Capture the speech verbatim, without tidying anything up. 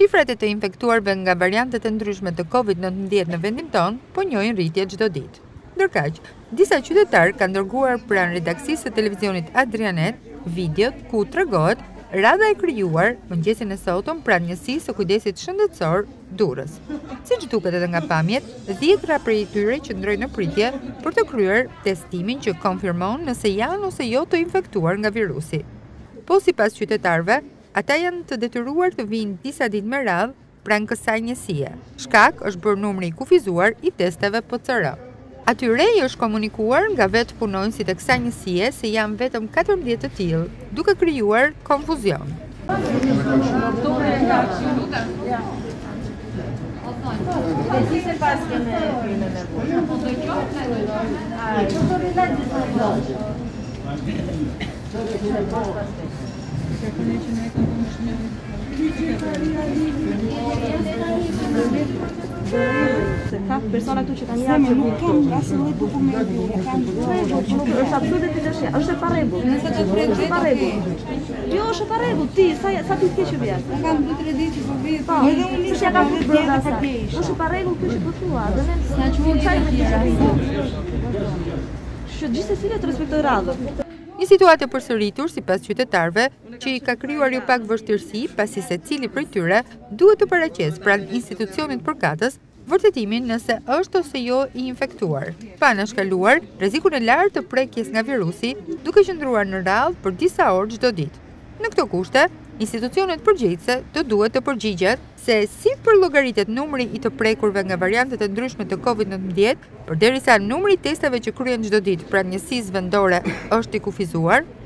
Shifrat e të infektuarve nga variantet e ndryshme të kovid nëntëmbëdhjetë në vendin tonë po njojnë rritje çdo ditë. Ndërkaq, disa qytetarë kanë dërguar pranë redaksisë së televizionit Adrianet videot ku tregohet radha e krijuar mëngjesin e sotëm pranë njësisë së kujdesit shëndetësor Durrës. Siç duket edhe nga pamjet, dhjetra prej tyre qëndrojnë në pritje për të kryer testimin që konfirmon nëse janë ose jo të infektuar nga virusi. Po sipas qytetarëve, ata janë të detyruar të vinë disa ditë me radhë pranë kësaj njësie. Shkak është bërë numri i kufizuar i testeve P C R. Atyre i është komunikuar nga vetë punonësit e kësaj njësie se janë vetëm katërmbëdhjetë të tillë, duke krijuar konfuzion. Ka persona këtu që tani janë nuk kanë asnjë dokumenti, nuk kanë. Është absolutisht dëshia, është e parregull. Nëse të është e parregull. Jo, është e parregull. Ti sa sa ti ke që vjen? Kam dy tre ditë që po vi. Po, edhe unë isha ka futur brenda sa. Është e parregull kjo që po thua, dhe ne sa çuam çaj me ti. Që gjithsesi le të respektoj radhën. Një situatë e përsëritur sipas qytetarëve që i ka krijuar jo pak vështirësi pasi secili prej tyre duhet të paraqesë pranë institucionit përkatës vërtetimin nëse është ose jo i infektuar, pa nënshkaluar rrezikun e lartë të prekjes nga virusi, duke qëndruar në radhë për disa orë çdo ditë. Në këto kushte, institucionet përgjegjëse do duhet të përgjigjet se si përllogaritet numri i të prekurve nga variantet e ndryshme të kovid nëntëmbëdhjetë, përderisa numri i testeve që kryhen çdo ditë pranë njësisë vendore është i kufizuar,